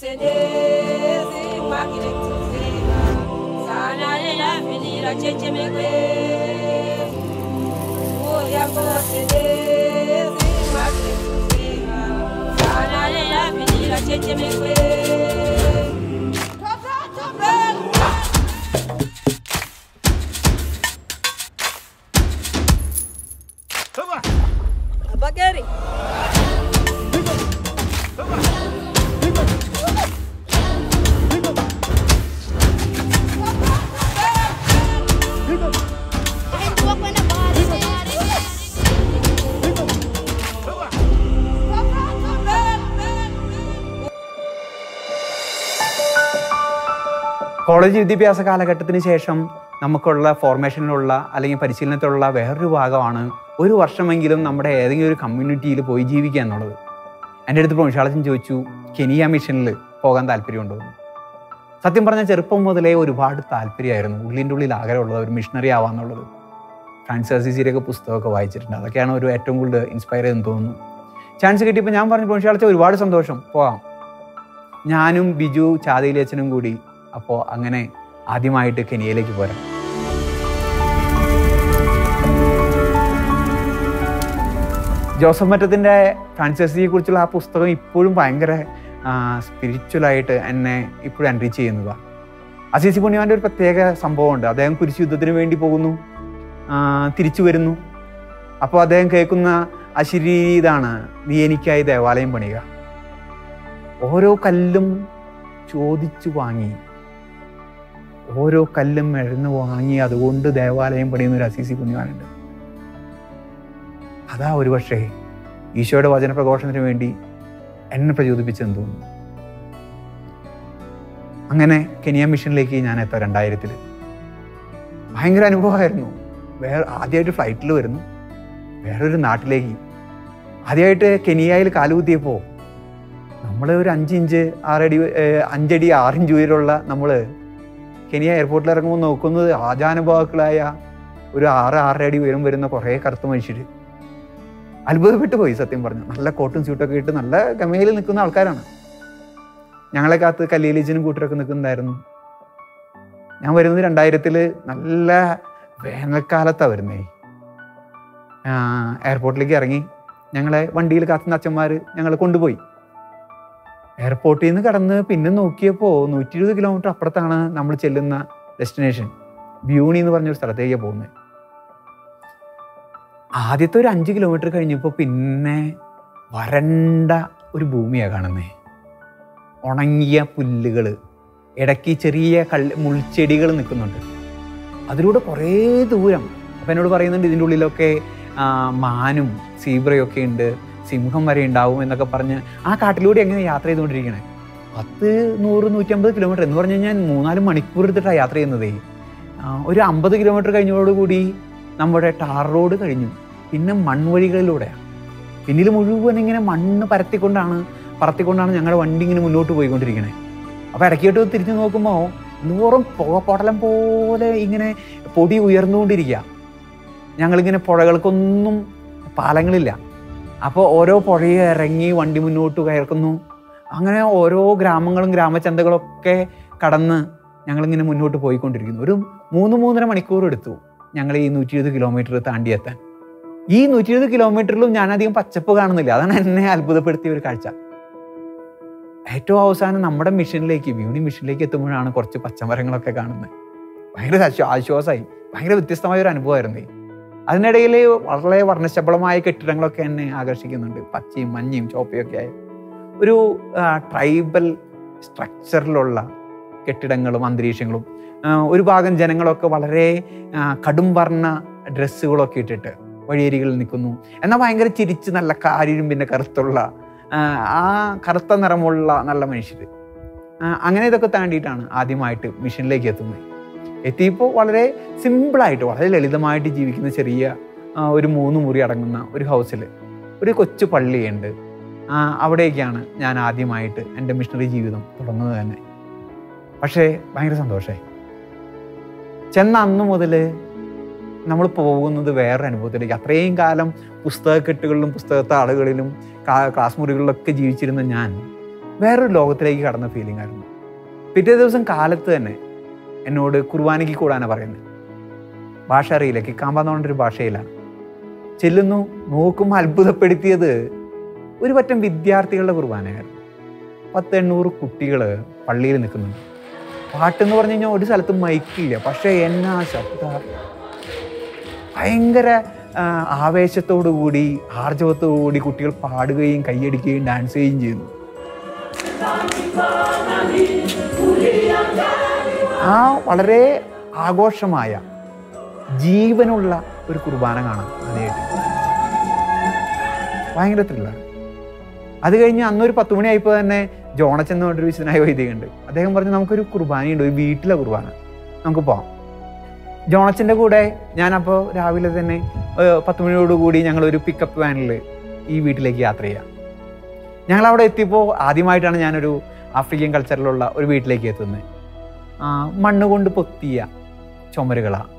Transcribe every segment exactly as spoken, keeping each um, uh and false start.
Bagari. College വിദ്യാഭ്യാസ കാലഘട്ടത്തിന് ശേഷം നമുക്കുള്ള ഫോർമേഷനിലുള്ള അല്ലെങ്കിൽ പരിശീലനത്തിലുള്ള വേറൊരു ഭാഗമാണ് ഒരു വർഷമെങ്കിലും നമ്മുടെ ഏതെങ്കിലും ഒരു കമ്മ്യൂണിറ്റിയിൽ പോയി ജീവിക്കുക എന്നുള്ളത്. എൻ്റെ അടുത്ത് പ്രൊൻഷാളച്ചൻ ചോദിച്ചു, കെനിയ മിഷനിൽ പോകാൻ താല്പര്യമുണ്ടോ എന്ന്. സത്യം പറഞ്ഞാൽ ചെറുപ്പം മുതലേ ഒരുപാട് താല്പര്യമായിരുന്നു. ഉള്ളിൻ്റെ ഉള്ളിൽ ആഗ്രഹമുള്ളത് ഒരു മിഷണറി ആവാന്നുള്ളത്. ഫ്രാൻസിസ് അസീസിയുടെയൊക്കെ പുസ്തകമൊക്കെ വായിച്ചിട്ടുണ്ട്. അതൊക്കെയാണ് ഒരു ഏറ്റവും കൂടുതൽ ഇൻസ്പയർ ചെയ്തെന്ന് തോന്നുന്നു. ചാൻസ് കിട്ടിയപ്പോൾ ഞാൻ പറഞ്ഞു, പ്രൊൻഷാളച്ചൻ ഒരുപാട് സന്തോഷം, പോകാം. ഞാനും ബിജു ചാതയിലച്ചനും കൂടി അപ്പോൾ അങ്ങനെ ആദ്യമായിട്ട് കെനിയയിലേക്ക് പോരാം. ജോസഫ് മറ്റത്തിൻ്റെ ഫ്രാൻസിസിയെ കുറിച്ചുള്ള ആ പുസ്തകം ഇപ്പോഴും ഭയങ്കര സ്പിരിച്വലായിട്ട് എന്നെ ഇപ്പോഴും എൻറിച്ച് ചെയ്യുന്നതാണ്. അസീസി പുണ്യവാൻ്റെ ഒരു പ്രത്യേക സംഭവമുണ്ട്. അദ്ദേഹം കുരിശ് യുദ്ധത്തിന് വേണ്ടി പോകുന്നു, തിരിച്ചു വരുന്നു. അപ്പോൾ അദ്ദേഹം കേൾക്കുന്ന അശരീരി ഇതാണ്, നീ എനിക്കായി ദേവാലയം പണിയുക. ഓരോ കല്ലും ചോദിച്ചു വാങ്ങി, ഓരോ കല്ലും എഴുന്ന് വാങ്ങി അതുകൊണ്ട് ദേവാലയം പണിയുന്ന ഒരു അസീസി പുണ്യവാനുണ്ട്. അതാ ഒരു പക്ഷേ ഈശോയുടെ വചന പ്രഘോഷണത്തിന് വേണ്ടി എന്നെ പ്രചോദിപ്പിച്ചെന്ന് തോന്നുന്നു. അങ്ങനെ കെനിയ മിഷനിലേക്ക് ഞാൻ എത്താം രണ്ടായിരത്തിൽ. ഭയങ്കര അനുഭവമായിരുന്നു. വേറെ ആദ്യമായിട്ട് ഫ്ലൈറ്റിൽ വരുന്നു, വേറൊരു നാട്ടിലേക്ക്. ആദ്യമായിട്ട് കെനിയയിൽ കാലുകുത്തിയപ്പോൾ നമ്മൾ ഒരു അഞ്ചിഞ്ച് ആറടി അഞ്ചടി ആറിഞ്ച് ഉയരമുള്ള നമ്മൾ കെനിയ എയർപോർട്ടിൽ ഇറങ്ങുമ്പോൾ നോക്കുന്നത് ആജാനുഭാവക്കളായ ഒരു ആറ് ആറര അടി ഉയരം വരുന്ന കുറേ കറുത്ത മനുഷ്യർ. അത്ഭുതപ്പെട്ടു പോയി സത്യം പറഞ്ഞു. നല്ല കോട്ടും സ്യൂട്ടൊക്കെ ഇട്ട് നല്ല ഗമയിൽ നിൽക്കുന്ന ആൾക്കാരാണ്. ഞങ്ങളെ കാത്ത് കല്ലീലീച്ചനും കൂട്ടരൊക്കെ നിൽക്കുന്നുണ്ടായിരുന്നു. ഞാൻ വരുന്നത് രണ്ടായിരത്തിൽ നല്ല വേനൽക്കാലത്താണ് വരുന്നേ. എയർപോർട്ടിലേക്ക് ഇറങ്ങി ഞങ്ങളെ വണ്ടിയിൽ കാത്തുന്ന അച്ഛന്മാർ ഞങ്ങളെ കൊണ്ടുപോയി. എയർപോർട്ടിൽ നിന്ന് കടന്ന് പിന്നെ നോക്കിയപ്പോൾ നൂറ്റി ഇരുപത് കിലോമീറ്റർ അപ്പുറത്താണ് നമ്മൾ ചെല്ലുന്ന ഡെസ്റ്റിനേഷൻ. ബ്യൂണി എന്ന് പറഞ്ഞൊരു സ്ഥലത്തേക്കാണ് പോകുന്നത്. ആദ്യത്തെ ഒരു അഞ്ച് കിലോമീറ്റർ കഴിഞ്ഞപ്പോൾ പിന്നെ വരണ്ട ഒരു ഭൂമിയാണ് കാണുന്നത്. ഉണങ്ങിയ പുല്ലുകൾ, ഇടയ്ക്ക് ചെറിയ കല്ല് മുൾച്ചെടികൾ നിൽക്കുന്നുണ്ട്. അതിലൂടെ കുറേ ദൂരം. അപ്പം എന്നോട് പറയുന്നുണ്ട് ഇതിൻ്റെ ഉള്ളിലൊക്കെ മാനും സീബ്രയൊക്കെ ഉണ്ട്, സിംഹം വരെ ഉണ്ടാവും എന്നൊക്കെ പറഞ്ഞ് ആ കാട്ടിലൂടെ എങ്ങനെ യാത്ര ചെയ്തുകൊണ്ടിരിക്കണേ. പത്ത് നൂറ് നൂറ്റമ്പത് കിലോമീറ്റർ എന്ന് പറഞ്ഞു കഴിഞ്ഞാൽ മൂന്നാല് മണിക്കൂർ എടുത്തിട്ടാണ് യാത്ര ചെയ്യുന്നതേ. ഒരു അമ്പത് കിലോമീറ്റർ കഴിഞ്ഞതോടുകൂടി നമ്മുടെ ടാർ റോഡ് കഴിഞ്ഞു. പിന്നെ മൺവഴികളിലൂടെയാണ്. പിന്നിൽ മുഴുവൻ ഇങ്ങനെ മണ്ണ് പരത്തിക്കൊണ്ടാണ് പറത്തിക്കൊണ്ടാണ് ഞങ്ങളുടെ വണ്ടി ഇങ്ങനെ മുന്നോട്ട് പോയിക്കൊണ്ടിരിക്കണേ. അപ്പോൾ ഇടയ്ക്കോട്ട് തിരിഞ്ഞു നോക്കുമ്പോൾ നൂറും പുകപ്പൊടലം പോലെ ഇങ്ങനെ പൊടി ഉയർന്നുകൊണ്ടിരിക്കുക. ഞങ്ങളിങ്ങനെ പുഴകൾക്കൊന്നും പാലങ്ങളില്ല. അപ്പോൾ ഓരോ പുഴയെ ഇറങ്ങി വണ്ടി മുന്നോട്ട് കയർക്കുന്നു. അങ്ങനെ ഓരോ ഗ്രാമങ്ങളും ഗ്രാമചന്തകളൊക്കെ കടന്ന് ഞങ്ങളിങ്ങനെ മുന്നോട്ട് പോയിക്കൊണ്ടിരിക്കുന്നു. ഒരു മൂന്ന് മൂന്നര മണിക്കൂർ എടുത്തു ഞങ്ങൾ ഈ നൂറ്റി ഇരുപത് കിലോമീറ്റർ താണ്ടി എത്താൻ. ഈ നൂറ്റി ഇരുപത് കിലോമീറ്ററിലും ഞാനധികം പച്ചപ്പ് കാണുന്നില്ല. അതാണ് എന്നെ അത്ഭുതപ്പെടുത്തിയ ഒരു കാഴ്ച. ഏറ്റവും അവസാനം നമ്മുടെ മിഷനിലേക്ക് ബ്യൂണി മിഷനിലേക്ക് എത്തുമ്പോഴാണ് കുറച്ച് പച്ചമരങ്ങളൊക്കെ കാണുന്നത്. ഭയങ്കര ആശ്വാസമായി. ഭയങ്കര വ്യത്യസ്തമായ ഒരു അനുഭവമായിരുന്നു. അതിനിടയിൽ വളരെ വർണ്ണശബളമായ കെട്ടിടങ്ങളൊക്കെ എന്നെ ആകർഷിക്കുന്നുണ്ട്. പച്ചയും മഞ്ഞയും ചോപ്പയൊക്കെ ആയ ഒരു ട്രൈബൽ സ്ട്രക്ചറിലുള്ള കെട്ടിടങ്ങളും അന്തരീക്ഷങ്ങളും. ഒരു ഭാഗം ജനങ്ങളൊക്കെ വളരെ കടും വർണ്ണ ഡ്രസ്സുകളൊക്കെ ഇട്ടിട്ട് വഴിയരികളിൽ നിൽക്കുന്നു. എന്നാൽ ഭയങ്കര ചിരിച്ച് നല്ല കാരിരുമ്പിൻ്റെ കറുത്തുള്ള ആ കറുത്ത നിറമുള്ള നല്ല മനുഷ്യർ. അങ്ങനെ ഇതൊക്കെ താണ്ടിയിട്ടാണ് ആദ്യമായിട്ട് മിഷനിലേക്ക് എത്തുന്നത്. എത്തിയപ്പോൾ വളരെ സിമ്പിളായിട്ട് വളരെ ലളിതമായിട്ട് ജീവിക്കുന്ന ചെറിയ ഒരു മൂന്ന് മുറി അടങ്ങുന്ന ഒരു ഹൗസിൽ ഒരു കൊച്ചു പള്ളിയുണ്ട്. അവിടേക്കാണ് ഞാൻ ആദ്യമായിട്ട് എൻ്റെ മിഷണറി ജീവിതം തുടങ്ങുന്നത് തന്നെ. പക്ഷേ ഭയങ്കര സന്തോഷമായി. ചെന്ന അന്ന് മുതൽ നമ്മൾ പോകുന്നത് വേറൊരു അനുഭവത്തിലേക്ക്. അത്രയും കാലം പുസ്തകക്കെട്ടുകളിലും പുസ്തകത്താളുകളിലും ക്ലാസ് മുറികളിലൊക്കെ ജീവിച്ചിരുന്ന ഞാൻ വേറൊരു ലോകത്തിലേക്ക് കടന്ന ഫീലിംഗ് ആയിരുന്നു. പിറ്റേ ദിവസം കാലത്ത് തന്നെ എന്നോട് കുർബാനയ്ക്ക് കൂടാനാണ് പറയുന്നത്. ഭാഷ അറിയില്ല, കിക്കാമ്പ എന്ന് പറഞ്ഞൊരു ഭാഷയിലാണ്. ചെല്ലുന്നു, നോക്കുമ്പോൾ അത്ഭുതപ്പെടുത്തിയത് ഒരു പറ്റം വിദ്യാർത്ഥികളുടെ കുർബാനയായിരുന്നു. പത്ത് എണ്ണൂറ് കുട്ടികൾ പള്ളിയിൽ നിൽക്കുന്നുണ്ട്. പാട്ടെന്ന് പറഞ്ഞു കഴിഞ്ഞാൽ ഒരു സ്ഥലത്തും മൈക്കില്ല, പക്ഷേ എന്നാ ശബ്ദ, ഭയങ്കര ആവേശത്തോടു കൂടി ആർജവത്തോടു കൂടി കുട്ടികൾ പാടുകയും കൈയടിക്കുകയും ഡാൻസ് ചെയ്യുകയും ചെയ്യുന്നു. ആ വളരെ ആഘോഷമായ ജീവനുള്ള ഒരു കുർബാന കാണാം ആദ്യമായിട്ട്. ഭയങ്കര ത്രില്ലാണ്. അത് കഴിഞ്ഞ് അന്നൊരു പത്ത് മണിയായപ്പോൾ തന്നെ ജോണച്ചൻ എന്ന് പറഞ്ഞൊരു വിശുദ്ധനായ വൈദികനുണ്ട്. അദ്ദേഹം പറഞ്ഞു, നമുക്കൊരു കുർബാനയുണ്ട്, ഒരു വീട്ടിലെ കുർബാന, നമുക്ക് പോകാം. ജോണച്ചൻ്റെ കൂടെ ഞാനപ്പോൾ രാവിലെ തന്നെ പത്ത് മണിയോടുകൂടി ഞങ്ങളൊരു പിക്കപ്പ് വാനിൽ ഈ വീട്ടിലേക്ക് യാത്ര ചെയ്യാം. ഞങ്ങളവിടെ എത്തിയപ്പോൾ ആദ്യമായിട്ടാണ് ഞാനൊരു ആഫ്രിക്കൻ കൾച്ചറിലുള്ള ഒരു വീട്ടിലേക്ക് എത്തുന്നത്. മണ്ണ് കൊണ്ട് പൊത്തിയ ചുമരുകളാണ്,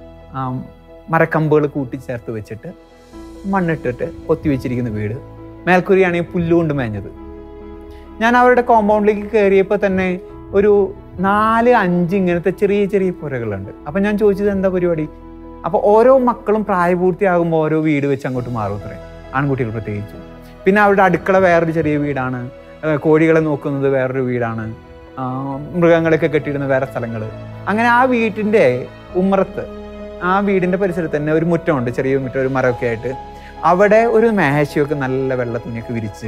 മരക്കമ്പുകൾ കൂട്ടിച്ചേർത്ത് വെച്ചിട്ട് മണ്ണിട്ടിട്ട് പൊത്തി വെച്ചിരിക്കുന്ന വീട്. മേൽക്കൂരിയാണെങ്കിൽ പുല്ലുകൊണ്ട് മേഞ്ഞത്. ഞാൻ അവരുടെ കോമ്പൗണ്ടിലേക്ക് കയറിയപ്പോൾ തന്നെ ഒരു നാല് അഞ്ച് ഇങ്ങനത്തെ ചെറിയ ചെറിയ പുരകളുണ്ട്. അപ്പം ഞാൻ ചോദിച്ചത് എന്താ പരിപാടി? അപ്പോൾ ഓരോ മക്കളും പ്രായപൂർത്തിയാകുമ്പോൾ ഓരോ വീട് വെച്ച് അങ്ങോട്ട് മാറും അത്രേ, ആൺകുട്ടികൾ പ്രത്യേകിച്ച്. പിന്നെ അവരുടെ അടുക്കള വേറൊരു ചെറിയ വീടാണ്, കോഴികളെ നോക്കുന്നത് വേറൊരു വീടാണ്, മൃഗങ്ങളൊക്കെ കെട്ടിയിടുന്ന വേറെ സ്ഥലങ്ങൾ. അങ്ങനെ ആ വീട്ടിൻ്റെ ഉമ്മറത്ത്, ആ വീടിൻ്റെ പരിസരത്ത് തന്നെ ഒരു മുറ്റമുണ്ട്, ചെറിയ മുറ്റം, ഒരു മരമൊക്കെ ആയിട്ട്. അവിടെ ഒരു മേശയൊക്കെ നല്ല വെള്ള തുണിയൊക്കെ വിരിച്ച്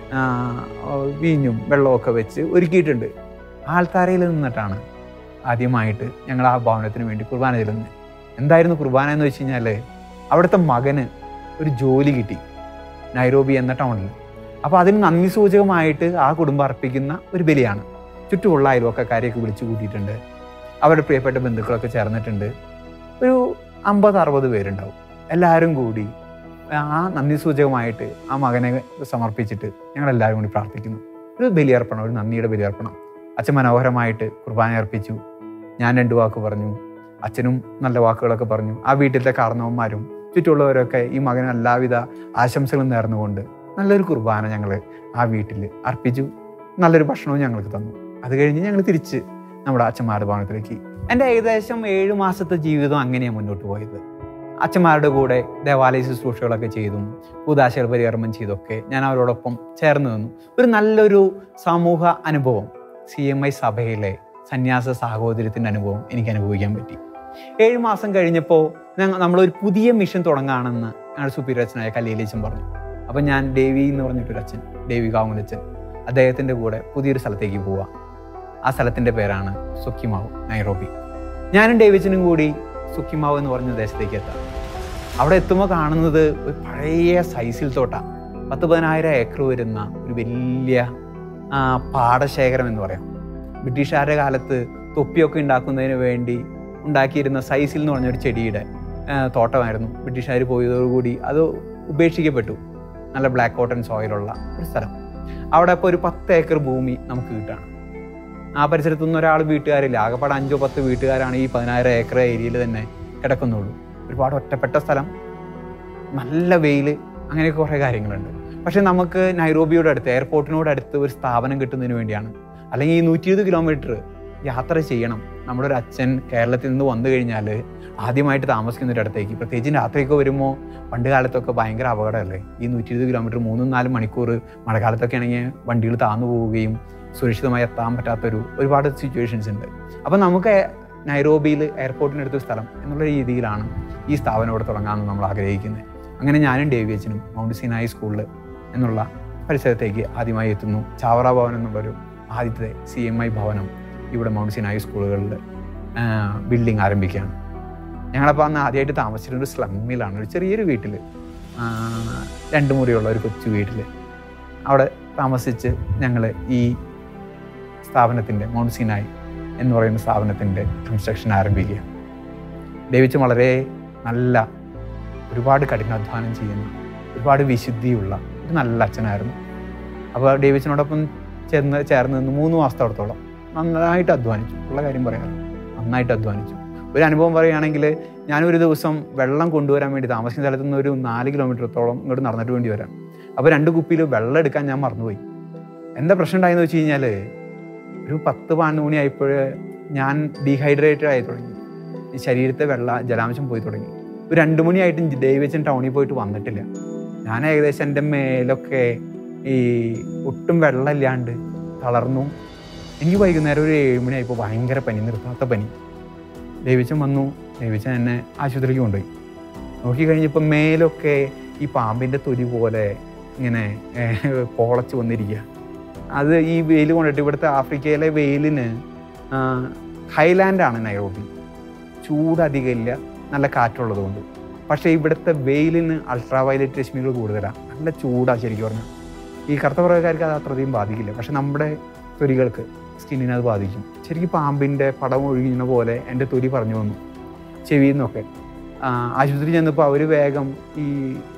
വീഞ്ഞും വെള്ളമൊക്കെ വെച്ച് ഒരുക്കിയിട്ടുണ്ട്. ആൾത്താരയിൽ നിന്നിട്ടാണ് ആദ്യമായിട്ട് ഞങ്ങൾ ആ ഭവനത്തിന് വേണ്ടി കുർബാന ചെല്ലുന്നത്. എന്തായിരുന്നു കുർബാന എന്ന് വെച്ച് കഴിഞ്ഞാൽ, അവിടുത്തെ മകന് ഒരു ജോലി കിട്ടി നൈറോബി എന്ന ടൗണിൽ. അപ്പോൾ അതിന് നന്ദി സൂചകമായിട്ട് ആ കുടുംബം അർപ്പിക്കുന്ന ഒരു ബലിയാണ്. ചുറ്റുമുള്ള അയൽവക്കക്കാരെയൊക്കെ വിളിച്ചു കൂട്ടിയിട്ടുണ്ട്, അവരുടെ പ്രിയപ്പെട്ട ബന്ധുക്കളൊക്കെ ചേർന്നിട്ടുണ്ട്. ഒരു അമ്പത് അറുപത് പേരുണ്ടാവും. എല്ലാവരും കൂടി ആ നന്ദി സൂചകമായിട്ട് ആ മകനെ സമർപ്പിച്ചിട്ട് ഞങ്ങളെല്ലാവരും കൂടി പ്രാർത്ഥിക്കുന്നു. ഒരു ബലിയർപ്പണം, ഒരു നന്ദിയുടെ ബലിയർപ്പണം. അച്ഛൻ മനോഹരമായിട്ട് കുർബാന അർപ്പിച്ചു. ഞാൻ രണ്ട് വാക്ക് പറഞ്ഞു, അച്ഛനും നല്ല വാക്കുകളൊക്കെ പറഞ്ഞു. ആ വീട്ടിലത്തെ കാരണവന്മാരും ചുറ്റുമുള്ളവരൊക്കെ ഈ മകന് എല്ലാവിധ ആശംസകളും നേർന്നുകൊണ്ട് നല്ലൊരു കുർബാന ഞങ്ങൾ ആ വീട്ടിൽ അർപ്പിച്ചു. നല്ലൊരു ഭക്ഷണവും ഞങ്ങൾക്ക് തന്നു. അത് കഴിഞ്ഞ് ഞങ്ങൾ തിരിച്ച് നമ്മുടെ അച്ഛന്മാരുടെ ഭവനത്തിലേക്ക്. എൻ്റെ ഏകദേശം ഏഴ് മാസത്തെ ജീവിതം അങ്ങനെയാണ് മുന്നോട്ട് പോയത്. അച്ഛന്മാരുടെ കൂടെ ദേവാലയ ശുശ്രൂഷകളൊക്കെ ചെയ്തും കൂദാശകൾ പരികർമ്മം ചെയ്തൊക്കെ ഞാൻ അവരോടൊപ്പം ചേർന്ന് നിന്നു. ഒരു നല്ലൊരു സമൂഹ അനുഭവം, സി എം ഐ സഭയിലെ സന്യാസ സാഹോദര്യത്തിൻ്റെ അനുഭവം എനിക്ക് അനുഭവിക്കാൻ പറ്റി. ഏഴ് മാസം കഴിഞ്ഞപ്പോൾ ഞങ്ങൾ നമ്മളൊരു പുതിയ മിഷൻ തുടങ്ങുകയാണെന്ന് ഞങ്ങളുടെ സുപ്പീരിയർ അച്ഛനായ കല്ലിയലച്ചൻ പറഞ്ഞു. അപ്പം ഞാൻ ദേവി എന്ന് പറഞ്ഞിട്ടൊരു അച്ഛൻ, ദേവി കാവുങ്ങലച്ചൻ, അദ്ദേഹത്തിൻ്റെ കൂടെ പുതിയൊരു സ്ഥലത്തേക്ക് പോവാം. ആ സ്ഥലത്തിൻ്റെ പേരാണ് സുക്കിമാവ്, നൈറോബി. ഞാനും ഡേവിച്ചനും കൂടി സുക്കിമാവ് എന്ന് പറഞ്ഞ ദേശത്തേക്ക് എത്താം. അവിടെ എത്തുമ്പോൾ കാണുന്നത് ഒരു പഴയ സൈസിൽ തോട്ടാണ്. പത്ത് പതിനായിരം ഏക്കർ വരുന്ന ഒരു വലിയ പാടശേഖരം എന്ന് പറയാം. ബ്രിട്ടീഷുകാരുടെ കാലത്ത് തൊപ്പിയൊക്കെ ഉണ്ടാക്കുന്നതിന് വേണ്ടി ഉണ്ടാക്കിയിരുന്ന സൈസിൽ എന്ന് പറഞ്ഞൊരു ചെടിയുടെ തോട്ടമായിരുന്നു. ബ്രിട്ടീഷുകാർ പോയതോടുകൂടി അത് ഉപേക്ഷിക്കപ്പെട്ടു. നല്ല ബ്ലാക്ക് കോട്ടൺ സോയിലുള്ള ഒരു സ്ഥലം. അവിടെ ഇപ്പോൾ ഒരു പത്ത് ഏക്കർ ഭൂമി നമുക്ക് കിട്ടുകയാണ്. ആ പരിസരത്തൊന്നും ഒരാൾ വീട്ടുകാരില്ല. ആകെപ്പാടെ അഞ്ചോ പത്ത് വീട്ടുകാരാണ് ഈ പതിനായിരം ഏക്കർ ഏരിയയിൽ തന്നെ കിടക്കുന്നുള്ളൂ. ഒരുപാട് ഒറ്റപ്പെട്ട സ്ഥലം, നല്ല വെയിൽ, അങ്ങനെയൊക്കെ കുറേ കാര്യങ്ങളുണ്ട്. പക്ഷേ നമുക്ക് നൈറോബിയോട് അടുത്ത്, എയർപോർട്ടിനോട് അടുത്ത് ഒരു സ്ഥാപനം കിട്ടുന്നതിന് വേണ്ടിയാണ്. അല്ലെങ്കിൽ ഈ നൂറ്റി ഇരുപത് കിലോമീറ്റർ യാത്ര ചെയ്യണം. നമ്മുടെ ഒരു അച്ഛൻ കേരളത്തിൽ നിന്ന് വന്നു കഴിഞ്ഞാൽ ആദ്യമായിട്ട് താമസിക്കുന്നൊരിടത്തേക്ക്, പ്രത്യേകിച്ച് രാത്രിയൊക്കെ വരുമ്പോൾ പണ്ട് കാലത്തൊക്കെ ഭയങ്കര അപകടമല്ലേ. ഈ നൂറ്റി ഇരുപത് കിലോമീറ്റർ മൂന്നും നാലും മണിക്കൂർ മഴക്കാലത്തൊക്കെ ആണെങ്കിൽ വണ്ടികൾ താന്നു പോവുകയും സുരക്ഷിതമായി എത്താൻ പറ്റാത്തൊരു ഒരുപാട് സിറ്റുവേഷൻസ് ഉണ്ട്. അപ്പം നമുക്ക് നൈറോബിയിൽ എയർപോർട്ടിനടുത്തൊരു സ്ഥലം എന്നുള്ള രീതിയിലാണ് ഈ സ്ഥാപനം ഇവിടെ തുടങ്ങാമെന്ന് നമ്മൾ ആഗ്രഹിക്കുന്നത്. അങ്ങനെ ഞാനും ഡേവി അച്ഛനും മൗണ്ട് സിനായി സ്കൂളിൽ എന്നുള്ള പരിസരത്തേക്ക് ആദ്യമായി എത്തുന്നു. ചാവറ ഭവൻ എന്നുള്ളൊരു ആദ്യത്തെ സി എം ഐ ഭവനം ഇവിടെ മൗണ്ട് സിനായി സ്കൂളുകളിൽ ബിൽഡിംഗ് ആരംഭിക്കുകയാണ്. ഞങ്ങളപ്പോൾ അന്ന് ആദ്യമായിട്ട് താമസിച്ചിട്ടൊരു സ്ലമ്മിലാണ്, ഒരു ചെറിയൊരു വീട്ടിൽ, രണ്ട് മുറിയുള്ള ഒരു കൊച്ചു വീട്ടിൽ. അവിടെ താമസിച്ച് ഞങ്ങൾ ഈ സ്ഥാപനത്തിൻ്റെ, മൗണ്ട് സിനായി എന്ന് പറയുന്ന സ്ഥാപനത്തിൻ്റെ കൺസ്ട്രക്ഷൻ ആരംഭിക്കുക. ഡേവിച്ച് വളരെ നല്ല, ഒരുപാട് കഠിനാധ്വാനം ചെയ്യുന്ന, ഒരുപാട് വിശുദ്ധിയുള്ള ഒരു നല്ല അച്ഛനായിരുന്നു. അപ്പോൾ ഡേവിച്ചിനോടൊപ്പം ചേർന്ന് ചേർന്ന് നിന്ന് മൂന്ന് മാസത്തോളത്തോളം നന്നായിട്ട് അധ്വാനിച്ചു. ഉള്ള കാര്യം പറയാറ്, നന്നായിട്ട് അധ്വാനിച്ചു. ഒരു അനുഭവം പറയുകയാണെങ്കിൽ, ഞാനൊരു ദിവസം വെള്ളം കൊണ്ടുവരാൻ വേണ്ടി താമസിക്കുന്ന സ്ഥലത്ത് നിന്ന് ഒരു നാല് കിലോമീറ്ററത്തോളം ഇങ്ങോട്ട് നടന്നിട്ട് വേണ്ടി വരാം. അപ്പോൾ രണ്ട് കുപ്പിയിൽ വെള്ളം എടുക്കാൻ ഞാൻ മറന്നുപോയി. എന്താ പ്രശ്നം ഉണ്ടായെന്ന് വെച്ച് കഴിഞ്ഞാൽ ഒരു പത്ത് പതിനൊന്ന് മണിയായപ്പോൾ ഞാൻ ഡീഹൈഡ്രേറ്റഡ് ആയി തുടങ്ങി. ഈ ശരീരത്തെ വെള്ള ജലാംശം പോയി തുടങ്ങി. ഒരു രണ്ട് മണിയായിട്ടും ദേവിച്ചൻ ടൗണിൽ പോയിട്ട് വന്നിട്ടില്ല. ഞാൻ ഏകദേശം എൻ്റെ മേലൊക്കെ ഈ ഒട്ടും വെള്ളമില്ലാണ്ട് തളർന്നു. എനിക്ക് വൈകുന്നേരം ഒരു ഏഴ് മണിയായപ്പോൾ ഭയങ്കര പനി, നിർത്താത്ത പനി. ദേവിച്ചൻ വന്നു. ദേവിച്ചൻ എന്നെ ആശുപത്രിക്ക് കൊണ്ടുപോയി. നോക്കിക്കഴിഞ്ഞപ്പോൾ മേലൊക്കെ ഈ പാമ്പിൻ്റെ തൊലി പോലെ ഇങ്ങനെ പോളച്ച് വന്നിരിക്കുക. അത് ഈ വെയിൽ കൊണ്ടിട്ട്, ഇവിടുത്തെ ആഫ്രിക്കയിലെ വെയിലിന് ഹൈലാൻഡാണ് നൈറോബി, ചൂട് അധികമില്ല, നല്ല കാറ്റുള്ളത് കൊണ്ട്. പക്ഷേ ഇവിടുത്തെ വെയിലിന് അൾട്രാ വയലറ്റ് രശ്മികൾ കൂടുതലാണ്, നല്ല ചൂടാണ്. ശരിക്കും പറഞ്ഞാൽ ഈ കറുത്ത പുറകാർക്ക് അത് അത്രയധികം ബാധിക്കില്ല, പക്ഷെ നമ്മുടെ തൊലികൾക്ക്, സ്കിന്നിനെ അത് ബാധിക്കും. ശരിക്കും പാമ്പിൻ്റെ പടം ഒഴുകുന്ന പോലെ എൻ്റെ തൊലി പറഞ്ഞു വന്നു, ചെവിയിൽ നിന്നൊക്കെ. ആശുപത്രി ചെന്നപ്പോൾ അവർ വേഗം ഈ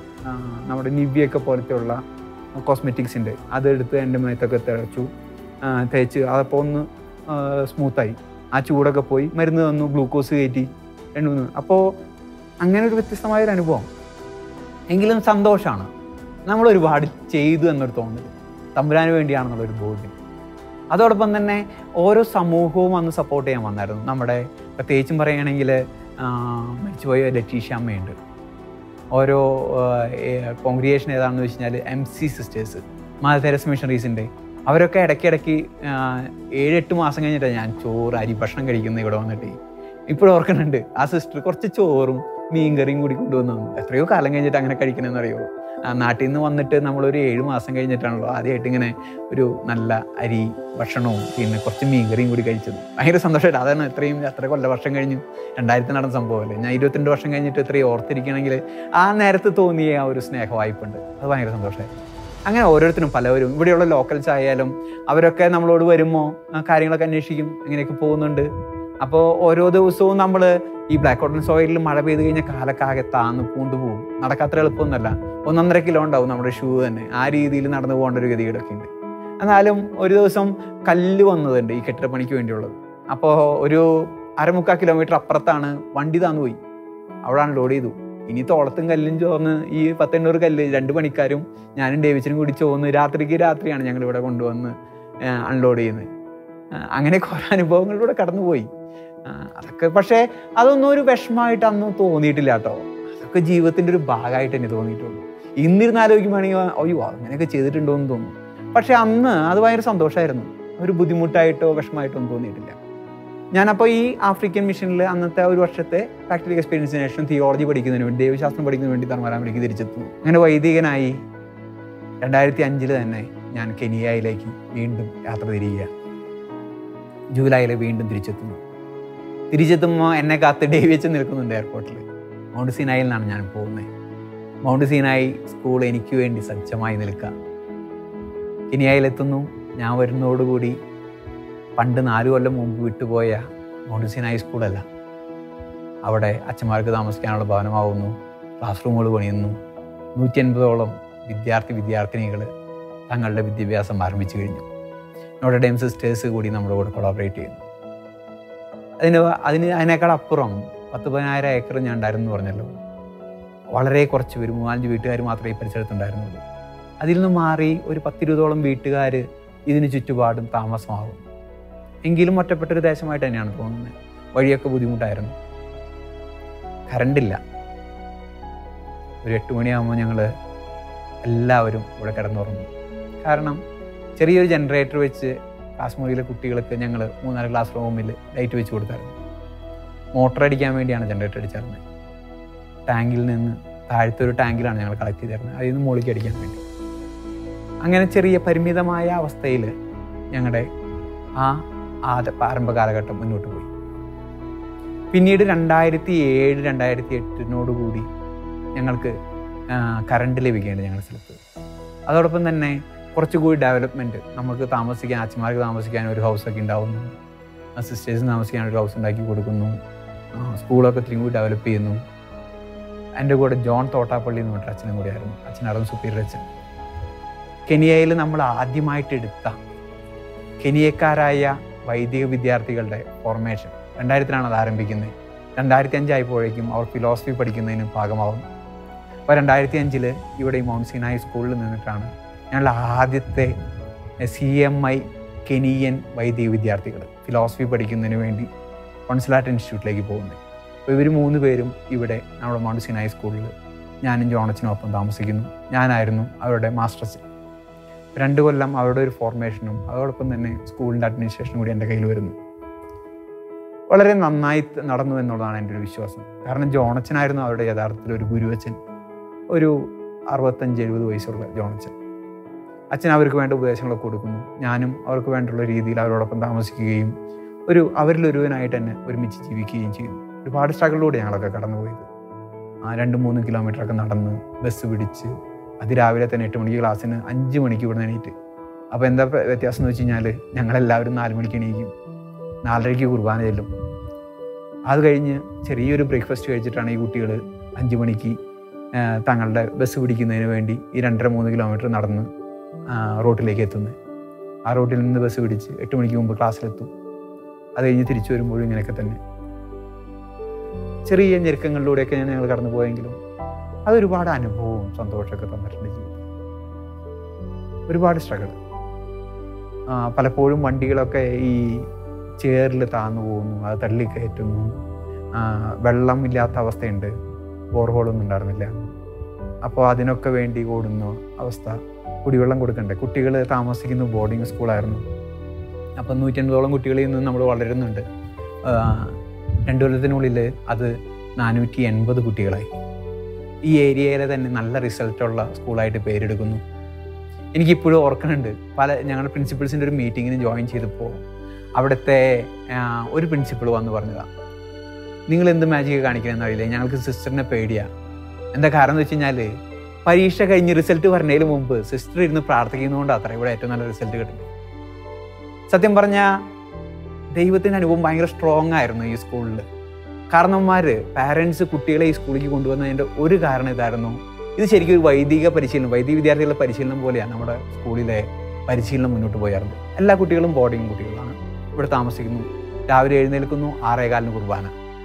നമ്മുടെ നിവ്യൊക്കെ പോലത്തെ ഉള്ള കോസ്മെറ്റിക്സിൻ്റെ അതെടുത്ത് എൻ്റെ മേത്തൊക്കെ തേച്ചു തേച്ച് അതപ്പോൾ ഒന്ന് സ്മൂത്തായി. ആ ചൂടൊക്കെ പോയി, മരുന്ന് തന്നു, ഗ്ലൂക്കോസ് കയറ്റി രണ്ട് മൂന്ന്. അപ്പോൾ അങ്ങനെ ഒരു വ്യത്യസ്തമായൊരു അനുഭവം. എങ്കിലും സന്തോഷമാണ്. നമ്മൾ ഒരുപാട് ചെയ്തു എന്നൊരു തോന്നൽ, തമ്പുരാന് വേണ്ടിയാണെന്നുള്ളൊരു ബോധ്യം. അതോടൊപ്പം തന്നെ ഓരോ സമൂഹവും അന്ന് സപ്പോർട്ട് ചെയ്യാൻ വന്നായിരുന്നു. നമ്മുടെ പ്രത്യേകിച്ചും പറയുകയാണെങ്കിൽ മരിച്ചുപോയ ലറ്റീഷ്യ അമ്മയുണ്ട്. ഓരോ കോൺഗ്രിഗേഷൻ ഏതാണെന്ന് വെച്ച് കഴിഞ്ഞാൽ M C sisters, mother Teresa മിഷണറീസിൻ്റെ, അവരൊക്കെ ഇടയ്ക്കിടയ്ക്ക് ഏഴെട്ട് മാസം കഴിഞ്ഞിട്ടാണ് ഞാൻ ചോറ് അരി ഭക്ഷണം കഴിക്കുന്നത് ഇവിടെ വന്നിട്ട്. ഇപ്പോഴും ഓർക്കുന്നുണ്ട്, ആ സിസ്റ്റർ കുറച്ച് ചോറും മീൻകറിയും കൂടി കൊണ്ടുവന്നു. എത്രയോ കാലം കഴിഞ്ഞിട്ട് അങ്ങനെ കഴിക്കണമെന്ന് അറിയുമോ. നാട്ടിൽ നിന്ന് വന്നിട്ട് നമ്മളൊരു ഏഴ് മാസം കഴിഞ്ഞിട്ടാണല്ലോ ആദ്യമായിട്ട് ഇങ്ങനെ ഒരു നല്ല അരി ഭക്ഷണവും പിന്നെ കുറച്ച് മീൻകറിയും കൂടി കഴിച്ചത്. ഭയങ്കര സന്തോഷമായിട്ട്. അതാണ് എത്രയും എത്ര കൊല്ല വർഷം കഴിഞ്ഞു, രണ്ടായിരത്തി നടന്ന സംഭവമല്ലേ. ഞാൻ ഇരുപത്തിരണ്ട് വർഷം കഴിഞ്ഞിട്ട് എത്രയും ഓർത്തിരിക്കണമെങ്കിൽ ആ നേരത്ത് തോന്നിയ ആ ഒരു സ്നേഹവായ്പുണ്ട്, അത് ഭയങ്കര സന്തോഷമായി. അങ്ങനെ ഓരോരുത്തരും പലവരും ഇവിടെയുള്ള ലോക്കൽസ് ആയാലും അവരൊക്കെ നമ്മളോട് വരുമ്പോൾ കാര്യങ്ങളൊക്കെ അന്വേഷിക്കും, എങ്ങനെയൊക്കെ പോകുന്നുണ്ട്. അപ്പോൾ ഓരോ ദിവസവും നമ്മൾ ഈ ബ്ലാക്ക് കോട്ടൺ സോയിലിൽ മഴ പെയ്ത് കഴിഞ്ഞാൽ കാലക്കാകെ താന്ന് പൂണ്ടു പോകും. നടക്കാത്ര എളുപ്പമൊന്നുമല്ല. ഒന്നൊന്നര കിലോ ഉണ്ടാവും നമ്മുടെ ഷൂ തന്നെ. ആ രീതിയിൽ നടന്നു പോകേണ്ട ഒരു ഗതികേടൊക്കെ ഉണ്ട്. എന്നാലും ഒരു ദിവസം കല്ല് വന്നതുണ്ട് ഈ കെട്ടിടപ്പണിക്ക് വേണ്ടിയുള്ളത്. അപ്പോൾ ഒരു അരമുക്കാൽ കിലോമീറ്റർ അപ്പുറത്താണ് വണ്ടി താന്നു പോയി. അവിടെയാണ് ലോഡ് ചെയ്തു. ഇനി തോളത്തും കല്ലും ചോർന്ന് ഈ പത്തെണ്ണൂറ് കല്ല് രണ്ട് പണിക്കാരും ഞാനും ഡേവിച്ചനും കൂടി ചോന്ന് രാത്രിക്ക് രാത്രിയാണ് ഞങ്ങളിവിടെ കൊണ്ടുവന്ന് അൺലോഡ് ചെയ്യുന്നത്. അങ്ങനെ കുറേ അനുഭവങ്ങളിലൂടെ കടന്നുപോയി. അതൊക്കെ പക്ഷേ അതൊന്നും ഒരു വിഷമമായിട്ട് അന്ന് തോന്നിയിട്ടില്ല കേട്ടോ. അതൊക്കെ ജീവിതത്തിൻ്റെ ഒരു ഭാഗമായിട്ട് തന്നെ തോന്നിയിട്ടുള്ളൂ. ഇന്നിരുന്ന് ആലോചിക്കുമ്പോഴാണെങ്കിൽ അയ്യോ അങ്ങനെയൊക്കെ ചെയ്തിട്ടുണ്ടോ എന്ന് തോന്നും. പക്ഷെ അന്ന് അത് ഭയങ്കര സന്തോഷമായിരുന്നു. ഒരു ബുദ്ധിമുട്ടായിട്ടോ വിഷമമായിട്ടോ ഒന്നും തോന്നിയിട്ടില്ല. ഞാനപ്പോൾ ഈ ആഫ്രിക്കൻ മിഷനിൽ അന്നത്തെ ഒരു വർഷത്തെ പ്രാക്ടിക്കൽ എക്സ്പീരിയൻസിന് ശേഷം തിയോളജി പഠിക്കുന്നതിന് വേണ്ടി, ദൈവശാസ്ത്രം പഠിക്കുന്നതിന് വേണ്ടി തർമരാമിലേക്ക് തിരിച്ചെത്തുന്നു. അങ്ങനെ വൈദികനായി രണ്ടായിരത്തി അഞ്ചിൽ തന്നെ ഞാൻ കെനിയയിലേക്ക് വീണ്ടും യാത്ര തിരിയുക. ജൂലൈയിൽ വീണ്ടും തിരിച്ചെത്തുന്നു. തിരിച്ചെത്തുമ്പോൾ എന്നെ കാത്ത് ഡേവിച്ച് നിൽക്കുന്നുണ്ട് എയർപോർട്ടിൽ. മൗണ്ട് സീനായിൽ നിന്നാണ് ഞാൻ പോകുന്നത്. മൗണ്ട് സീനായി സ്കൂൾ എനിക്ക് വേണ്ടി സജ്ജമായി നിൽക്കുക. കെനിയയിലെത്തുന്നു. ഞാൻ വരുന്നതോടുകൂടി പണ്ട് നാല് കൊല്ലം മുമ്പ് വിട്ടുപോയ മൗണ്ട് സീനായി സ്കൂളല്ല. അവിടെ അച്ഛന്മാർക്ക് താമസിക്കാനുള്ള ഭവനമാവുന്നു, ക്ലാസ് റൂമുകൾ പണിയുന്നു. നൂറ്റി അൻപതോളം വിദ്യാർത്ഥി വിദ്യാർത്ഥിനികൾ തങ്ങളുടെ വിദ്യാഭ്യാസം ആരംഭിച്ചു കഴിഞ്ഞു. നോട്ടർ ഡേം സിസ്റ്റേഴ്സ് കൂടി നമ്മുടെ കൂടെ കൊളാബറേറ്റ് ചെയ്യുന്നു. അതിന് അതിന് അതിനേക്കാൾ അപ്പുറം പത്ത് പതിനായിരം ഏക്കർ ഞാൻ ഉണ്ടായിരുന്നു എന്ന് പറഞ്ഞല്ലോ. വളരെ കുറച്ച് പേര്, മൂന്നാലഞ്ച് വീട്ടുകാർ മാത്രമേ ഈ പരിസരത്തുണ്ടായിരുന്നുള്ളൂ. അതിൽ നിന്ന് മാറി ഒരു പത്തിരുപതോളം വീട്ടുകാർ ഇതിന് ചുറ്റുപാടും താമസമാകും. എങ്കിലും ഒറ്റപ്പെട്ടൊരു ദേശമായിട്ട് തന്നെയാണ് തോന്നുന്നത്. വഴിയൊക്കെ ബുദ്ധിമുട്ടായിരുന്നു. കറണ്ടില്ല. ഒരു എട്ട് മണിയാകുമ്പോൾ ഞങ്ങൾ എല്ലാവരും ഇവിടെ കിടന്നുറങ്ങും. കാരണം ചെറിയൊരു ജനറേറ്റർ വെച്ച് ക്ലാസ് മുറിയിലെ കുട്ടികൾക്ക് ഞങ്ങൾ മൂന്നാല് ക്ലാസ് റൂമിൽ ലൈറ്റ് വെച്ച് കൊടുത്തായിരുന്നു. മോട്ടർ അടിക്കാൻ വേണ്ടിയാണ് ജനറേറ്റർ അടിച്ചായിരുന്നത്. ടാങ്കിൽ നിന്ന് താഴത്തെ ഒരു ടാങ്കിലാണ് ഞങ്ങൾ കളക്ട് ചെയ്തിരുന്നത്, അതിൽ നിന്ന് മുകളിലേക്ക് അടിക്കാൻ വേണ്ടി. അങ്ങനെ ചെറിയ പരിമിതമായ അവസ്ഥയിൽ ഞങ്ങളുടെ ആ ആദ്യ പ്രാരംഭ കാലഘട്ടം മുന്നോട്ട് പോയി. പിന്നീട് രണ്ടായിരത്തി ഏഴ് രണ്ടായിരത്തി എട്ടിനോടുകൂടി ഞങ്ങൾക്ക് കറണ്ട് ലഭിക്കേണ്ടത് ഞങ്ങളുടെ സ്ഥലത്ത്. അതോടൊപ്പം തന്നെ കുറച്ചുകൂടി ഡെവലപ്മെൻറ്റ്, നമുക്ക് താമസിക്കാൻ, അച്ഛന്മാർക്ക് താമസിക്കാൻ ഒരു ഹൗസൊക്കെ ഉണ്ടാവുന്നു, സിസ്റ്റേഴ്സിന് താമസിക്കാൻ ഒരു ഹൗസ് ഉണ്ടാക്കി കൊടുക്കുന്നു, സ്കൂളൊക്കെ ഇത്രയും കൂടി ഡെവലപ്പ് ചെയ്യുന്നു. എൻ്റെ കൂടെ ജോൺ തോട്ടാപ്പള്ളി എന്ന് പറഞ്ഞിട്ട് അച്ഛനും കൂടിയായിരുന്നു. അച്ഛനായിരുന്നു സുപ്പീരിയർ അച്ഛൻ. കെനിയയിൽ നമ്മൾ ആദ്യമായിട്ട് എടുത്ത കെനിയക്കാരായ വൈദിക വിദ്യാർത്ഥികളുടെ ഫോർമേഷൻ രണ്ടായിരത്തിലാണ് അത് ആരംഭിക്കുന്നത്. രണ്ടായിരത്തി അഞ്ചായപ്പോഴേക്കും അവർ ഫിലോസഫി പഠിക്കുന്നതിന് ഭാഗമാവുന്നു. അപ്പോൾ രണ്ടായിരത്തി അഞ്ചിൽ ഇവിടെ ഈ മൗണ്ട് സീനായി സ്കൂളിൽ നിന്നിട്ടാണ് ഞങ്ങളുടെ ആദ്യത്തെ സി എം ഐ കെനിയൻ വൈദിക വിദ്യാർത്ഥികൾ ഫിലോസഫി പഠിക്കുന്നതിന് വേണ്ടി കോൺസുലാറ്റ് ഇൻസ്റ്റിറ്റ്യൂട്ടിലേക്ക് പോകുന്നത്. അപ്പോൾ ഇവർ മൂന്ന് പേരും ഇവിടെ നമ്മുടെ മൗണ്ട് സിനായി ഹൈസ്കൂളിൽ ഞാനും ജോണച്ചനും ഒപ്പം താമസിക്കുന്നു. ഞാനായിരുന്നു അവരുടെ മാസ്റ്റേഴ്സ്. രണ്ട് കൊല്ലം അവരുടെ ഒരു ഫോർമേഷനും അതോടൊപ്പം തന്നെ സ്കൂളിൻ്റെ അഡ്മിനിസ്ട്രേഷനും കൂടി എൻ്റെ കയ്യിൽ വരുന്നു. വളരെ നന്നായി നടന്നു എന്നുള്ളതാണ് എൻ്റെ ഒരു വിശ്വാസം. കാരണം ജോണച്ചനായിരുന്നു അവരുടെ യഥാർത്ഥത്തിൽ ഒരു ഗുരുവച്ചൻ. ഒരു അറുപത്തഞ്ച് എഴുപത് വയസ്സുള്ള ജോണച്ചൻ. അച്ഛൻ അവർക്ക് വേണ്ട ഉപദേശങ്ങളൊക്കെ കൊടുക്കുന്നു. ഞാനും അവർക്ക് വേണ്ടുള്ള രീതിയിൽ അവരോടൊപ്പം താമസിക്കുകയും ഒരു അവരിലൊരുവനായിട്ട് തന്നെ ഒരുമിച്ച് ജീവിക്കുകയും ചെയ്യുന്നു. ഒരുപാട് സ്ട്രഗിളിലൂടെ ഞങ്ങളൊക്കെ കടന്നുപോയത്. ആ രണ്ട് മൂന്ന് കിലോമീറ്ററൊക്കെ നടന്ന് ബസ് പിടിച്ച് അതിരാവിലെ തന്നെ എട്ട് മണിക്ക് ക്ലാസ്സിന് അഞ്ച് മണിക്ക് ഇവിടെ എണീറ്റ്. അപ്പോൾ എന്താ വ്യത്യാസം എന്ന് വെച്ച് കഴിഞ്ഞാൽ ഞങ്ങളെല്ലാവരും നാല് മണിക്ക് എണീക്കും, നാലരയ്ക്ക് കുർബാന ചെല്ലും. അത് കഴിഞ്ഞ് ചെറിയൊരു ബ്രേക്ക്ഫാസ്റ്റ് കഴിച്ചിട്ടാണ് ഈ കുട്ടികൾ അഞ്ച് മണിക്ക് തങ്ങളുടെ ബസ് പിടിക്കുന്നതിന് വേണ്ടി ഈ രണ്ടര മൂന്ന് കിലോമീറ്റർ നടന്ന് റോട്ടിലേക്ക് എത്തുന്നത്. ആ റോട്ടിൽ നിന്ന് ബസ് പിടിച്ച് എട്ട് മണിക്ക് മുമ്പ് ക്ലാസ്സിലെത്തും. അത് കഴിഞ്ഞ് തിരിച്ചു വരുമ്പോഴും ഇങ്ങനെയൊക്കെ തന്നെ ചെറിയ ഞെരുക്കങ്ങളിലൂടെയൊക്കെ ഞങ്ങൾ കടന്നു പോയെങ്കിലും അതൊരുപാട് അനുഭവവും സന്തോഷമൊക്കെ തന്നിട്ടുണ്ട് ജീവിതത്തിൽ. ഒരുപാട് സ്ട്രഗിൾ. പലപ്പോഴും വണ്ടികളൊക്കെ ഈ ചേറിൽ താന്നു പോകുന്നു, അത് തള്ളിക്കയറ്റുന്നു. വെള്ളം ഇല്ലാത്ത അവസ്ഥയുണ്ട്, ബോർഹോളൊന്നും ഉണ്ടായിരുന്നില്ല. അപ്പോൾ അതിനൊക്കെ വേണ്ടി ഓടുന്ന അവസ്ഥ. കുടിവെള്ളം കൊടുക്കണ്ടേ. കുട്ടികൾ താമസിക്കുന്ന ബോർഡിങ് സ്കൂളായിരുന്നു. അപ്പം നൂറ്റൻപതോളം കുട്ടികളിൽ നിന്ന് നമ്മൾ വളരുന്നുണ്ട്. രണ്ടു കൊല്ലത്തിനുള്ളിൽ അത് നാനൂറ്റി എൺപത് കുട്ടികളായി. ഈ ഏരിയയിലെ തന്നെ നല്ല റിസൾട്ടുള്ള സ്കൂളായിട്ട് പേരെടുക്കുന്നു. എനിക്കിപ്പോഴും ഓർക്കുന്നുണ്ട്, പല ഞങ്ങളുടെ പ്രിൻസിപ്പൾസിൻ്റെ ഒരു മീറ്റിങ്ങിന് ജോയിൻ ചെയ്തപ്പോൾ അവിടുത്തെ ഒരു പ്രിൻസിപ്പൾ വന്ന് പറഞ്ഞതാണ്, നിങ്ങൾ എന്ത് മാജിക് കാണിക്കണമെന്ന് അറിയില്ല, ഞങ്ങൾക്ക് സിസ്റ്ററിനെ പേടിയാണ്. എന്താ കാരണം എന്ന് വെച്ച് കഴിഞ്ഞാൽ പരീക്ഷ കഴിഞ്ഞ് റിസൾട്ട് പറഞ്ഞതിന് മുമ്പ് സിസ്റ്റർ ഇരുന്ന് പ്രാർത്ഥിക്കുന്നതുകൊണ്ട് അത്ര ഇവിടെ ഏറ്റവും നല്ല റിസൾട്ട് കിട്ടുന്നത്. സത്യം പറഞ്ഞാൽ ദൈവത്തിൻ്റെ അനുഭവം ഭയങ്കര സ്ട്രോങ് ആയിരുന്നു ഈ സ്കൂളിൽ. കാരണവന്മാർ പാരൻസ് കുട്ടികളെ ഈ സ്കൂളിലേക്ക് കൊണ്ടുവന്നതിൻ്റെ ഒരു കാരണം ഇതായിരുന്നു. ഇത് ശരിക്കും ഒരു വൈദിക പരിശീലനം, വൈദിക വിദ്യാർത്ഥികളുടെ പരിശീലനം പോലെയാണ് നമ്മുടെ സ്കൂളിലെ പരിശീലനം മുന്നോട്ട് പോയാറുണ്ട്. എല്ലാ കുട്ടികളും ബോർഡിങ് കുട്ടികളാണ്, ഇവിടെ താമസിക്കുന്നു. രാവിലെ എഴുന്നേൽക്കുന്നു, ആറേകാലിന് കുർബാന.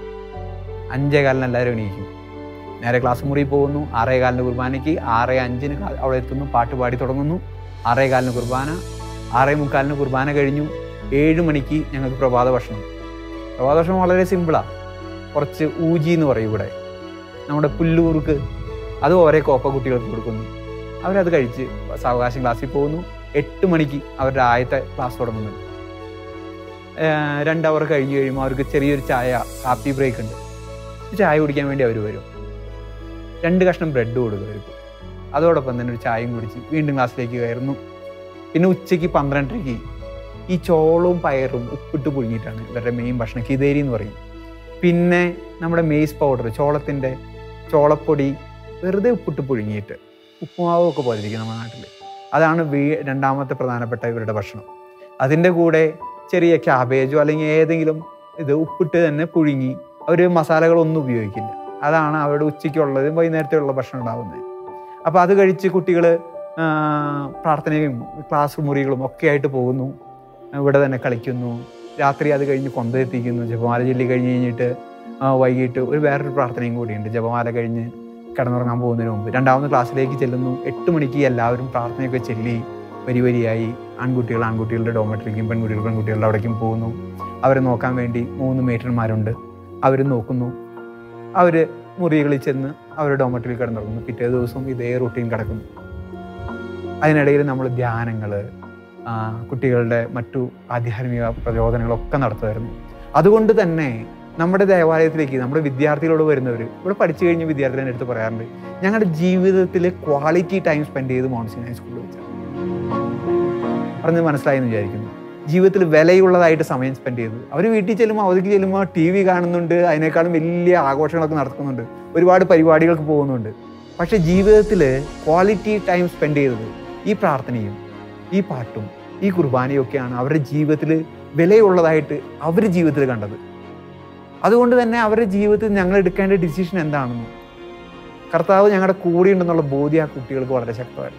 അഞ്ചേകാലിന് എല്ലാവരും എണീക്കും, നേരെ ക്ലാസ് മുറിയിൽ പോകുന്നു. ആറേകാലിന് കുർബാനയ്ക്ക്, ആറേ അഞ്ചിന് അവിടെ എത്തുന്നു, പാട്ട് പാടി തുടങ്ങുന്നു. ആറേകാലിന് കുർബാന, ആറേ മുക്കാലിന് കുർബാന കഴിഞ്ഞു. ഏഴ് മണിക്ക് ഞങ്ങൾക്ക് പ്രഭാത ഭക്ഷണം. പ്രഭാത ഭക്ഷണം വളരെ സിമ്പിളാണ്. കുറച്ച് ഊജി എന്ന് പറയും ഇവിടെ, നമ്മുടെ പുല്ലൂർക്ക്, അത് ഓരോ കോപ്പ കുട്ടികൾക്ക് കൊടുക്കുന്നു. അവരത് കഴിച്ച് സാവകാശം ക്ലാസ്സിൽ പോകുന്നു. എട്ട് മണിക്ക് അവരുടെ ആദ്യത്തെ ക്ലാസ് തുടങ്ങുന്നുണ്ട്. രണ്ട് അവർ കഴിഞ്ഞ് കഴിയുമ്പോൾ അവർക്ക് ചെറിയൊരു ചായ, കാപ്പി ബ്രേക്ക് ഉണ്ട്. ചായ കുടിക്കാൻ വേണ്ടി അവർ വരും. രണ്ട് കഷ്ണം ബ്രെഡ് കൊടുക്കും അവർക്ക്. അതോടൊപ്പം തന്നെ ഒരു ചായയും കുടിച്ച് വീണ്ടും ക്ലാസ്സിലേക്ക് കയറുന്നു. പിന്നെ ഉച്ചയ്ക്ക് പന്ത്രണ്ടരയ്ക്ക് ഈ ചോളവും പയറും ഉപ്പിട്ട് പുഴുങ്ങിയിട്ടാണ് ഇവരുടെ മെയിൻ ഭക്ഷണം. കിതേരി എന്ന് പറയും. പിന്നെ നമ്മുടെ മെയ്സ് പൗഡർ, ചോളത്തിൻ്റെ ചോളപ്പൊടി വെറുതെ ഉപ്പിട്ട് പുഴുങ്ങിയിട്ട് ഉപ്പുമാവും ഒക്കെ പോലെ ഇരിക്കും നമ്മുടെ നാട്ടിൽ. അതാണ് വീ രണ്ടാമത്തെ പ്രധാനപ്പെട്ട ഇവരുടെ ഭക്ഷണം. അതിൻ്റെ കൂടെ ചെറിയ ക്യാബേജോ അല്ലെങ്കിൽ ഏതെങ്കിലും ഇത് ഉപ്പിട്ട് തന്നെ പുഴുങ്ങി. അവർ മസാലകളൊന്നും ഉപയോഗിക്കില്ല. അതാണ് അവരുടെ ഉച്ചയ്ക്കുള്ളതും വൈകുന്നേരത്തുള്ള ഭക്ഷണം ഉണ്ടാകുന്നത്. അപ്പോൾ അത് കഴിച്ച് കുട്ടികൾ പ്രാർത്ഥനയും ക്ലാസ് മുറികളും ഒക്കെ ആയിട്ട് പോകുന്നു. ഇവിടെ തന്നെ കളിക്കുന്നു. രാത്രി അത് കഴിഞ്ഞ് കൊന്തെത്തിക്കുന്നു. ജപമാല ചൊല്ലി കഴിഞ്ഞ് കഴിഞ്ഞിട്ട് വൈകിട്ട് ഒരു വേറൊരു പ്രാർത്ഥനയും കൂടിയുണ്ട്. ജപമാല കഴിഞ്ഞ് കിടന്നുറങ്ങാൻ പോകുന്നതിന് മുമ്പ് രണ്ടാമത് ക്ലാസ്സിലേക്ക് ചെല്ലുന്നു. എട്ട് മണിക്ക് എല്ലാവരും പ്രാർത്ഥനയൊക്കെ ചൊല്ലി വരി വരിയായി ആൺകുട്ടികൾ ആൺകുട്ടികളുടെ ഡോമെട്രിക്കും പെൺകുട്ടികൾ പെൺകുട്ടികളുടെ അവിടേക്കും പോകുന്നു. അവരെ നോക്കാൻ വേണ്ടി മൂന്ന് മേറ്റർമാരുണ്ട്. അവർ നോക്കുന്നു. അവർ മുറികളിൽ ചെന്ന് അവരുടെ ഡോമെട്രിയിൽ കിടന്നുറങ്ങുന്നു. പിറ്റേ ദിവസം ഇതേ റൂട്ടീൻ കിടക്കുന്നു. അതിനിടയിൽ നമ്മൾ ധ്യാനങ്ങൾ, കുട്ടികളുടെ മറ്റു ആധ്യാത്മിക പ്രചോദനങ്ങളൊക്കെ നടത്തുമായിരുന്നു. അതുകൊണ്ട് തന്നെ നമ്മുടെ ദേവാലയത്തിലേക്ക് നമ്മുടെ വിദ്യാർത്ഥികളോട് വരുന്നവർ, ഇവിടെ പഠിച്ചു കഴിഞ്ഞ വിദ്യാർത്ഥികളുടെ അടുത്ത് പറയാറുണ്ട്, ഞങ്ങളുടെ ജീവിതത്തിൽ ക്വാളിറ്റി ടൈം സ്പെൻഡ് ചെയ്ത് മൗണ്ട് സിനായി സ്കൂളിൽ വെച്ചാൽ പറഞ്ഞത് മനസ്സിലായെന്ന് വിചാരിക്കുന്നു. ജീവിതത്തിൽ വിലയുള്ളതായിട്ട് സമയം സ്പെൻഡ് ചെയ്തു. അവർ വീട്ടിൽ ചെല്ലുമ്പോൾ അവധിക്ക് ചെല്ലുമ്പോൾ ടി വി കാണുന്നുണ്ട്, അതിനേക്കാളും വലിയ ആഘോഷങ്ങളൊക്കെ നടത്തുന്നുണ്ട്, ഒരുപാട് പരിപാടികൾക്ക് പോകുന്നുണ്ട്. പക്ഷേ ജീവിതത്തിൽ ക്വാളിറ്റി ടൈം സ്പെൻഡ് ചെയ്തത് ഈ പ്രാർത്ഥനയും ഈ പാട്ടും ഈ കുർബാനയും ഒക്കെയാണ് അവരുടെ ജീവിതത്തിൽ വിലയുള്ളതായിട്ട് അവർ ജീവിതത്തിൽ കണ്ടത്. അതുകൊണ്ട് തന്നെ അവരുടെ ജീവിതത്തിൽ ഞങ്ങൾ എടുക്കേണ്ട ഡിസിഷൻ എന്താണെന്ന്, കർത്താവ് ഞങ്ങളുടെ കൂടെ ഉണ്ടെന്നുള്ള ബോധ്യം ആ കുട്ടികൾക്ക് വളരെ ശക്തമായിരുന്നു.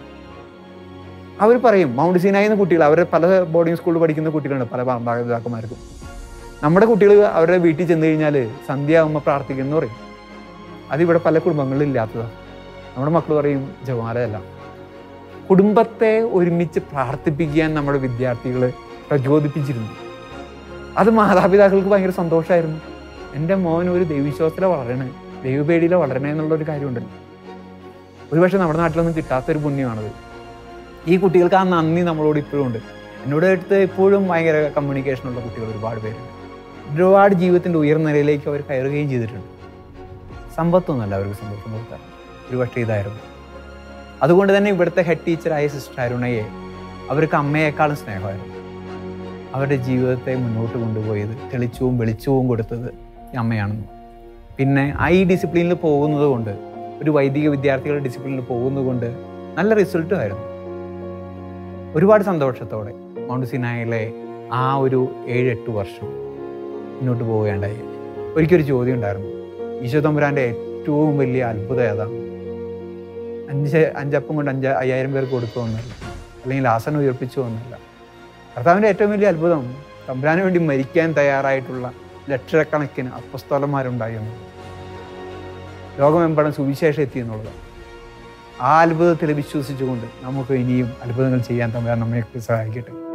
അവർ പറയും, മൗണ്ട് സിനായി എന്ന കുട്ടികൾ, അവരുടെ പല ബോർഡിംഗ് സ്കൂളിൽ പഠിക്കുന്ന കുട്ടികളുണ്ട്, പല മാതാപിതാക്കന്മാർക്കും. നമ്മുടെ കുട്ടികൾ അവരുടെ വീട്ടിൽ ചെന്ന് കഴിഞ്ഞാൽ സന്ധ്യ ആകുമ്പോൾ പ്രാർത്ഥിക്കുമെന്ന് പറയും. അതിവിടെ പല കുടുംബങ്ങളിലും ഇല്ലാത്തതാണ്. നമ്മുടെ മക്കൾ പറയും ജപമാലയല്ല. കുടുംബത്തെ ഒരുമിച്ച് പ്രാർത്ഥിപ്പിക്കാൻ നമ്മുടെ വിദ്യാർത്ഥികൾ പ്രചോദിപ്പിച്ചിരുന്നു. അത് മാതാപിതാക്കൾക്ക് ഭയങ്കര സന്തോഷമായിരുന്നു. എൻ്റെ മോൻ ഒരു ദൈവവിശ്വാസത്തിലെ വളരണേ, ദൈവപേടിയിലെ വളരണേ എന്നുള്ളൊരു കാര്യമുണ്ടല്ലോ. ഒരുപക്ഷെ നമ്മുടെ നാട്ടിലൊന്നും കിട്ടാത്തൊരു പുണ്യമാണത്. ഈ കുട്ടികൾക്ക് ആ നന്ദി നമ്മളോട് ഇപ്പോഴും ഉണ്ട്. എന്നോട് അടുത്ത് ഇപ്പോഴും ഭയങ്കര കമ്മ്യൂണിക്കേഷനുള്ള കുട്ടികൾ ഒരുപാട് പേരുണ്ട്. ഒരുപാട് ജീവിതത്തിൻ്റെ ഉയർന്ന നിലയിലേക്ക് അവർ കയറുകയും ചെയ്തിട്ടുണ്ട്. സമ്പത്തൊന്നുമല്ല അവർക്ക് സന്തോഷം കൊടുത്താൽ, ഒരുപക്ഷെ ഇതായിരുന്നു. അതുകൊണ്ട് തന്നെ ഇവിടുത്തെ ഹെഡ് ടീച്ചറായ സിസ്റ്റർ അരുണയെ അവർക്ക് അമ്മയേക്കാളും സ്നേഹമായിരുന്നു. അവരുടെ ജീവിതത്തെ മുന്നോട്ട് കൊണ്ടുപോയത്, തെളിച്ചവും വെളിച്ചവും കൊടുത്തത് ഈ അമ്മയാണെന്ന്. പിന്നെ ഈ ഡിസിപ്ലിനിൽ പോകുന്നത് കൊണ്ട്, ഒരു വൈദിക വിദ്യാർത്ഥികളുടെ ഡിസിപ്ലിനിൽ പോകുന്നത് കൊണ്ട് നല്ല റിസൾട്ടും ആയിരുന്നു. ഒരുപാട് സന്തോഷത്തോടെ മൗണ്ട് സിനായിലെ ആ ഒരു ഏഴ് എട്ട് വർഷം മുന്നോട്ട് പോവുകയുണ്ടായി. ഒരിക്കലൊരു ചോദ്യം ഉണ്ടായിരുന്നു, ഈശോ തമ്പുരാൻ്റെ ഏറ്റവും വലിയ അത്ഭുതം ഏതാണ്? അഞ്ച് അഞ്ചപ്പം കൊണ്ട് അഞ്ച് അയ്യായിരം പേർക്ക് കൊടുത്തു വന്നില്ല, അല്ലെങ്കിൽ ആസനം ഉയർപ്പിച്ചു വന്നില്ല. കർത്താവിൻ്റെ ഏറ്റവും വലിയ അത്ഭുതം തമ്പുരാന് വേണ്ടി മരിക്കാൻ തയ്യാറായിട്ടുള്ള ലക്ഷക്കണക്കിന് അപ്പസ്തോലന്മാരുണ്ടായി എന്നുള്ളത്, ലോകമെമ്പാടും സുവിശേഷം എത്തി എന്നുള്ളതാണ്. ആ അത്ഭുതത്തിൽ വിശ്വസിച്ചുകൊണ്ട് നമുക്ക് ഇനിയും അത്ഭുതങ്ങൾ ചെയ്യാൻ തമ്പുരാൻ നമ്മെ സഹായിക്കട്ടെ.